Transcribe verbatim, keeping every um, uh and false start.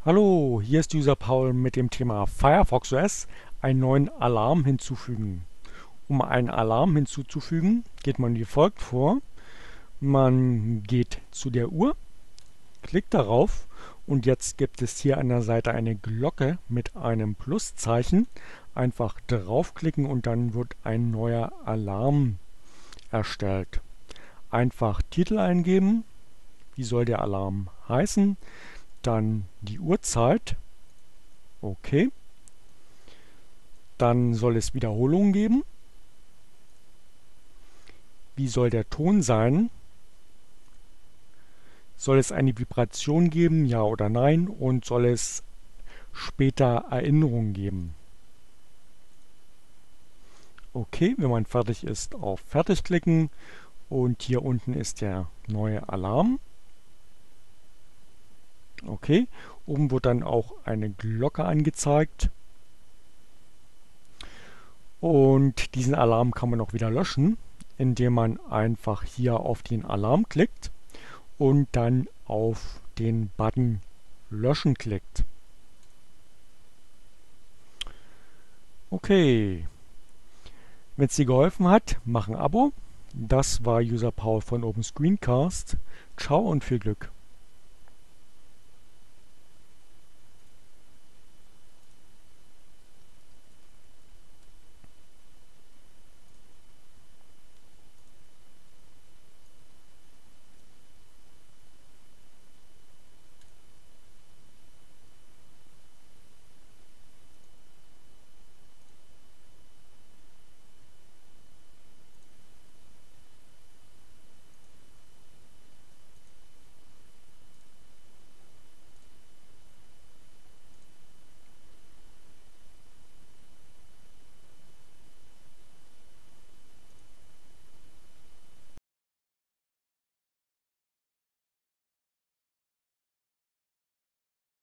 Hallo, hier ist User Paul mit dem Thema Firefox O S einen neuen Alarm hinzufügen. Um einen Alarm hinzuzufügen, geht man wie folgt vor. Man geht zu der Uhr, klickt darauf und jetzt gibt es hier an der Seite eine Glocke mit einem Pluszeichen. Einfach draufklicken und dann wird ein neuer Alarm erstellt. Einfach Titel eingeben, wie soll der Alarm heißen, dann die Uhrzeit, okay. Dann soll es Wiederholungen geben. Wie soll der Ton sein? Soll es eine Vibration geben, ja oder nein? Und soll es später Erinnerungen geben? Okay, wenn man fertig ist, auf Fertig klicken und hier unten ist der neue Alarm. Okay, oben wird dann auch eine Glocke angezeigt und diesen Alarm kann man auch wieder löschen, indem man einfach hier auf den Alarm klickt und dann auf den Button Löschen klickt. Okay, wenn es dir geholfen hat, mach ein Abo. Das war User Paul von Open Screencast. Ciao und viel Glück.